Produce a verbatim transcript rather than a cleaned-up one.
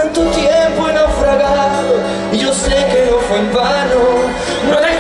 tanto tiempo he naufragado y yo sé que no fue en vano. No